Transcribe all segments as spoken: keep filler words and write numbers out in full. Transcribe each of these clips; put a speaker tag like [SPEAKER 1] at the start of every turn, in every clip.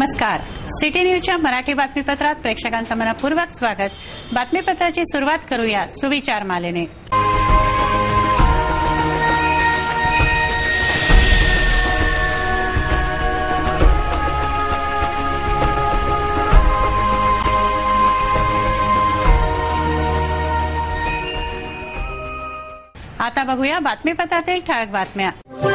[SPEAKER 1] नमस्कार. सिटी न्यूजच्या मराठी बातमीपत्रात प्रेक्षकांचं मनपूर्वक स्वागत. बातमीपत्राची सुरुवात करूया सुविचार मालेने. आता बघूया बातमीपत्रातील ठळक बातम्या.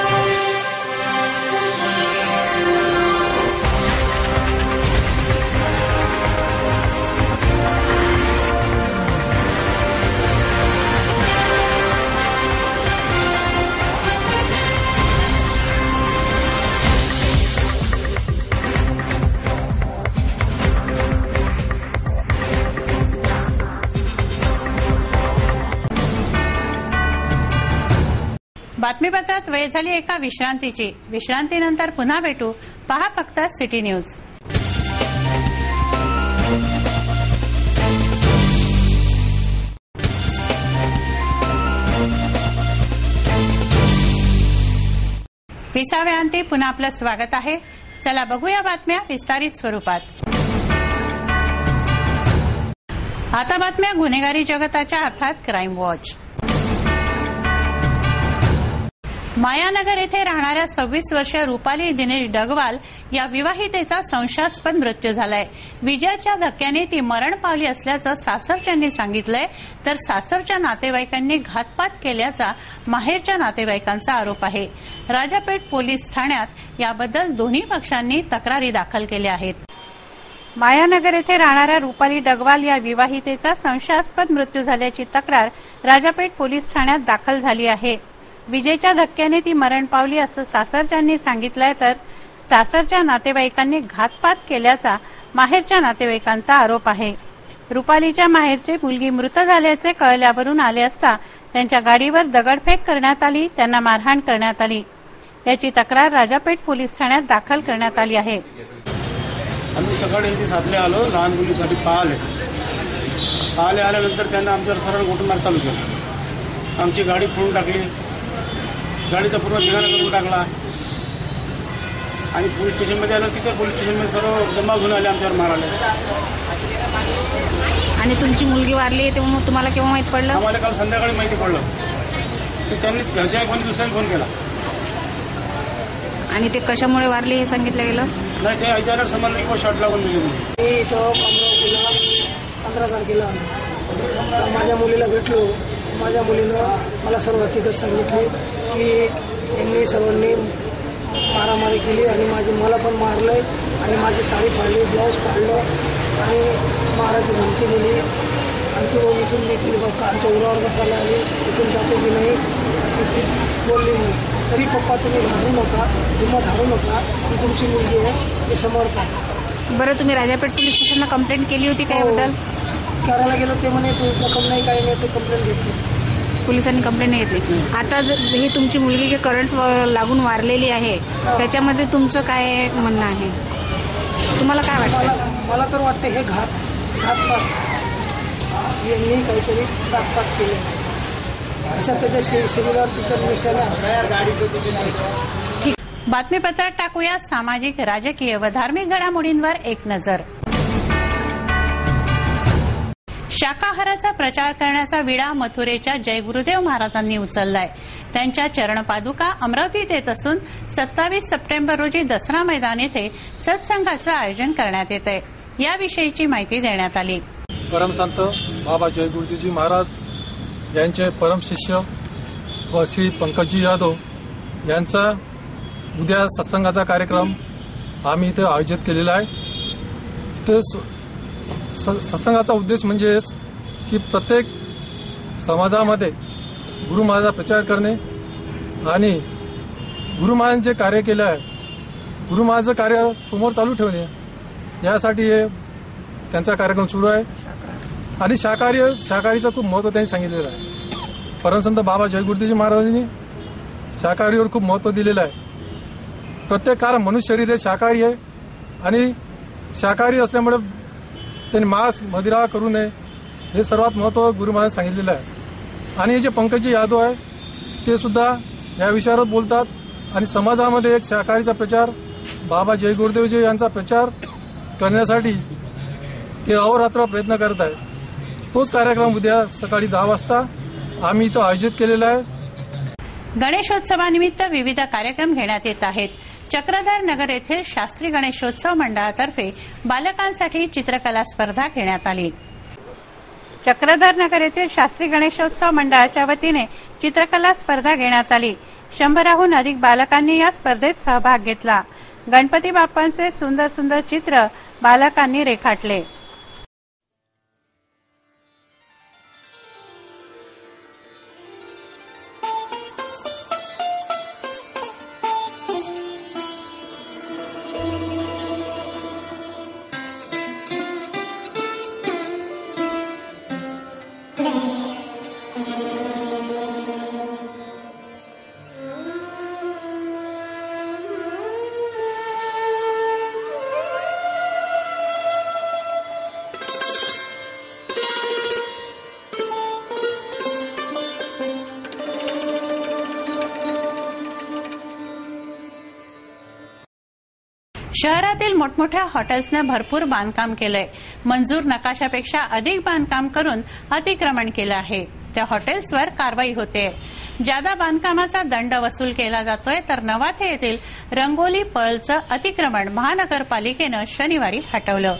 [SPEAKER 1] बातमीपत्रात वेळ झाली एका विश्रांतीची. विश्रांतीनंतर पुन्हा भेटू. पहा फक्त सिटी न्यूज. विसाव्या अंती पुन्हा आपलं स्वागत आहे. चला बघूया बातम्या विस्तारित स्वरूपात. आता बातम्या गुन्हेगारी जगताच्या अर्थात क्राईम वॉच. मायानगर येथे राहणाऱ्या सव्वीस वर्षीय रुपाली दिनेश डगवाल या विवाहितेचा संशयास्पद मृत्यू झालाय. विजयाच्या धक्क्याने ती मरण पावली असल्याचं सासरच्यांनी सांगितलंय, तर सासरच्या नातेवाईकांनी घातपात केल्याचा माहेरच्या नातेवाईकांचा आरोप आहे. राजापेठ पोलीस ठाण्यात याबद्दल दोन्ही पक्षांनी तक्रारी दाखल केल्या आहेत. मायानगर येथे राहणाऱ्या रुपाली डगवाल या विवाहितेचा संशयास्पद मृत्यू झाल्याची तक्रार राजापेठ पोलीस ठाण्यात दाखल झाली आहे. विजेच्या धक्क्याने ती मरण पावली असं सासरच्यांनी सांगितलंय, तर सासरच्या नातेवाईकांनी घातपात केल्याचा माहेरच्या नातेवाईकांचा आरोप आहे. रुपालीच्या माहेरचे मुलगी मृत झाल्याचे कळल्यावरून आले असता त्यांच्या गाडीवर दगडफेक करण्यात आली, त्यांना मारहाण करण्यात आली. याची तक्रार राजापेठ पोलीस ठाण्यात दाखल करण्यात आली आहे.
[SPEAKER 2] आम्ही सकाळी इथे सापले आलो लहान मुलीसाठी पाहिले पाहिले आल्यानंतर त्यांना आमच्यावर सरळ गोटमार चालू केला. आमची गाडी फोडून टाकली, गाडीचा पूर्ण ठिकाणा करून टाकला आणि पोलीस स्टेशनमध्ये आलं. तिथे पोलीस स्टेशनमध्ये सर्व जमा घेऊन आले, आमच्यावर मारायला.
[SPEAKER 3] आणि तुमची मुलगी वारली तेव्हा तुम्हाला केव्हा माहित पडलं?
[SPEAKER 2] आम्हाला काल संध्याकाळी माहिती पडलं. त्यांनी घरच्या कोणी दुसऱ्याने फोन केला.
[SPEAKER 3] आणि ते कशामुळे वारली हे सांगितलं गेलं
[SPEAKER 2] नाही. ते अचानक समजलं की शॉट लागून दिली.
[SPEAKER 4] मी इथं पंधरा तारखेला माझ्या मुलीला भेटलो. माझ्या मुलीनं मला सर्व हकीकत सांगितली की यांनी सर्वांनी मारामारी केली आणि माझी मला पण मारलंय आणि माझी साडी फाडली, ब्लाऊज फाडलं आणि मारायची धमकी दिली. आणि तो इथून देखील बघा आमच्या उरावर बसायला आली, इथून जाते की नाही अशी ती बोलली मला. तरी पप्पा तुम्ही घालू नका, हिंमत हारू नका, ही तुमची मुलगी आहे, मी समर्थ आहे.
[SPEAKER 3] बरं, तुम्ही राजापेठ पोलीस स्टेशनला कंप्लेंट केली होती का याबद्दल?
[SPEAKER 4] करायला गेलो ते म्हणे तू रक्कम नाही काही नाही, ते कंप्लेंट घेतली.
[SPEAKER 3] पोलिसांनी कंप्लेंट नाही घेतली. आता ही तुमची मुलगी जी करंट लागून वारलेली आहे त्याच्यामध्ये तुमचं काय म्हणणं आहे? तुम्हाला काय वाटतं?
[SPEAKER 4] मला तर वाटतं हे घात घातपात यांनी काहीतरी घातपात केले अशा त्याच्या शरीरावर तिच्या निशाण्या.
[SPEAKER 1] बातमीपत्रात टाकूया सामाजिक, राजकीय व धार्मिक घडामोडींवर एक नजर. शाकाहाराचा प्रचार करण्याचा विडा मथुरेच्या जय गुरुदेव महाराजांनी उचललाय. त्यांच्या चरणपादुका अमरावतीत येत असून सत्तावीस सप्टेंबर रोजी दसरा मैदान येथे सत्संगाचं आयोजन करण्यात येत आहे. याविषयीची माहिती देण्यात आली.
[SPEAKER 5] परमसंत बाबा जय गुरुदेवजी महाराज यांचे परमशिष्य व श्री पंकजी यादव यांचा उद्या सत्संगाचा कार्यक्रम आम्ही इथे आयोजित केलेला आहे. ते सत्संगाचा उद्देश म्हणजे की प्रत्येक समाजामध्ये गुरु महाराजांचा प्रचार करणे आणि गुरु महाराजांनी जे कार्य केलं आहे, गुरु महाराजांचं कार्य समोर चालू ठेवणे, यासाठी हे त्यांचा कार्यक्रम सुरू आहे. आणि शाकाहारी शाकाहारीचं खूप महत्त्व त्यांनी सांगितलेलं आहे. परमसंत बाबा जय गुरुदेवजी महाराजांनी शाकाहारीवर खूप महत्त्व दिलेलं आहे. प्रत्येक कारण मनुष्य शरीर हे शाकाहारी आहे आणि शाकाहारी असल्यामुळे त्यांनी मांस मदिरा करू नये हे सर्वात महत्त्व गुरु महाराज सांगितलेलं आहे. आणि हे जे पंकजी यादव आहे ते सुद्धा या विषयावर बोलतात आणि समाजामध्ये एक शाकाहारीचा प्रचार बाबा जय गुरुदेवजी यांचा प्रचार करण्यासाठी ते अहोरात्र प्रयत्न करत आहेत. तोच कार्यक्रम उद्या सकाळी दहा वाजता आम्ही इथं आयोजित केलेला आहे.
[SPEAKER 1] गणेशोत्सवानिमित्त विविध कार्यक्रम घेण्यात येत आहेत. चक्रधर नगर येथील शास्त्री गणेशोत्सव मंडळातर्फे बालकांसाठी चित्रकला स्पर्धा घेण्यात आली. चक्रधर नगर येथील शास्त्री गणेशोत्सव मंडळाच्या वतीने चित्रकला स्पर्धा घेण्यात आली. शंभराहून अधिक बालकांनी या स्पर्धेत सहभाग घेतला. गणपती बाप्पांचे सुंदर सुंदर चित्र बालकांनी रेखाटले. शहरातील मोठमोठ्या हॉटेल्सनं भरपूर बांधकाम केलंय. मंजूर नकाशापेक्षा अधिक बांधकाम करून अतिक्रमण केलं आहे. त्या हॉटेल्सवर कारवाई होते. जादा बांधकामाचा दंड वसूल केला जातोय. तर नवाथे येथील रंगोली पर्लचं अतिक्रमण महानगरपालिकेनं शनिवारी हटवलं.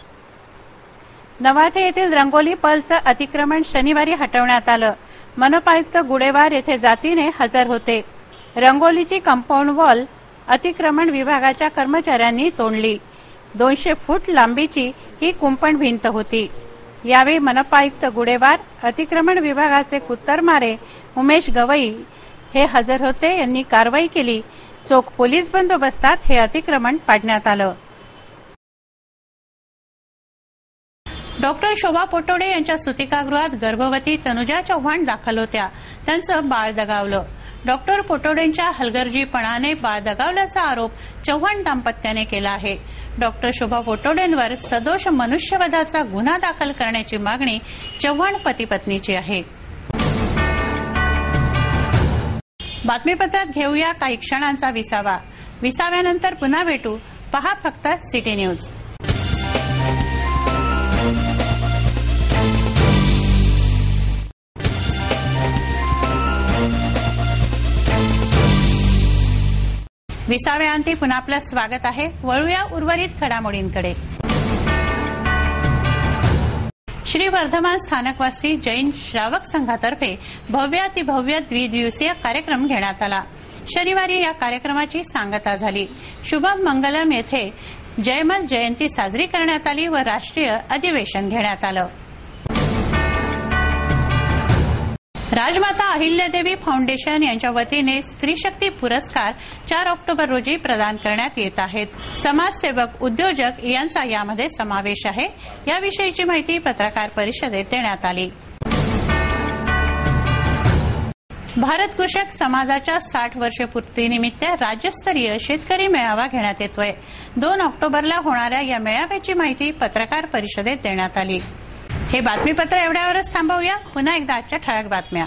[SPEAKER 1] नवाथे येथील रंगोली पर्लचं अतिक्रमण शनिवारी हटवण्यात आलं. मनपा आयुक्त गुडेवार येथे जातीने हजर होते. रंगोलीची कंपाऊंड वॉल अतिक्रमण विभागाच्या कर्मचाऱ्यांनी तोडली. दोनशे फूट लांबीची ही कुंपण भिंत होती. यावेळी मनपा आयुक्त गुडेवार, अतिक्रमण विभागाचे कुत्तरमारे उमेश गवई हे हजर होते. यांनी कारवाई केली. चोख पोलीस बंदोबस्तात हे अतिक्रमण पाडण्यात आलं. डॉक्टर शोभा पोटोडे यांच्या सुतिकागृहात गर्भवती तनुजा चव्हाण दाखल होत्या. त्यांचं बाळ दगावलं. डॉक्टर पोटोडेंच्या हलगर्जीपणाने बाळ दगावल्याचा आरोप चव्हाण दाम्पत्याने केला आहे. डॉक्टर शोभा पोटोडेंवर सदोष मनुष्यवधाचा गुन्हा दाखल करण्याची मागणी चव्हाण पती पत्नीची आहे. बातमीपत्रात घेऊया काही क्षणांचा विसावा. विसाव्यानंतर पुन्हा भेटू. पहा फक्त सिटी न्यूज. विसाव्याअंती पुन्हा आपलं स्वागत आहे. वळूया उर्वरित घडामोडींकडे. श्री वर्धमान स्थानकवासी जैन श्रावक संघातर्फे भव्यातिभव्य द्विदिवसीय कार्यक्रम घेण्यात आला. शनिवारी या कार्यक्रमाची सांगता झाली. शुभम मंगलम येथे जयमल जयंती साजरी करण्यात आली व राष्ट्रीय अधिवेशन घेण्यात आलं. राजमाता अहिल्यादेवी फाउंडेशन यांच्या वतीने स्त्रीशक्ती पुरस्कार चार ऑक्टोबर रोजी प्रदान करण्यात येत आहेत. समाजसेवक, उद्योजक यांचा यामध्ये समावेश आहे. याविषयीची माहिती पत्रकार परिषदेत देण्यात आली. भारत कृषक समाजाच्या साठ वर्ष पूर्तीनिमित्त राज्यस्तरीय शेतकरी मेळावा घेण्यात येतोय. दोन ऑक्टोबरला होणाऱ्या या मेळाव्याची माहिती पत्रकार परिषदेत देण्यात आली. हे बातमीपत्र एवढ्यावरच थांबवूया. पुन्हा एकदा आजच्या ठळक बातम्या.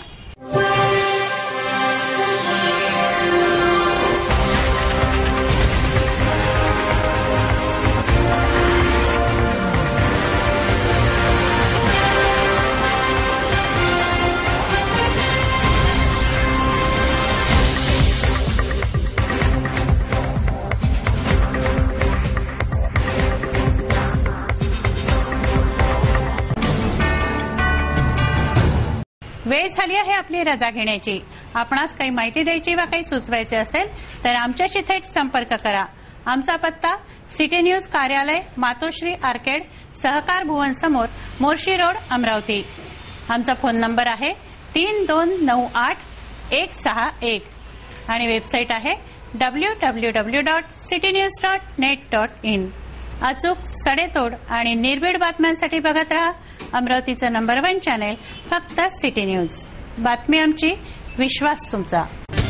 [SPEAKER 1] वेळ झाली आहे आपली रजा घेण्याची. आपणास काही माहिती द्यायची वा काही सुचवायचे असेल तर आमच्याशी थेट संपर्क करा. आमचा पत्ता सिटी न्यूज कार्यालय, मातोश्री आर्केड, सहकार भुवन समोर, मोर्शी रोड, अमरावती. आमचा फोन नंबर आहे तीन दोन नऊ आठ एक सहा एक आणि वेबसाईट आहे W W W dot city news dot net dot in. अचूक, सडेतोड आणि निर्भीड बातम्यांसाठी बघत राहा अमरावतीचं नंबर वन चॅनेल फक्त सिटी न्यूज. बातमी आमची, विश्वास तुमचा.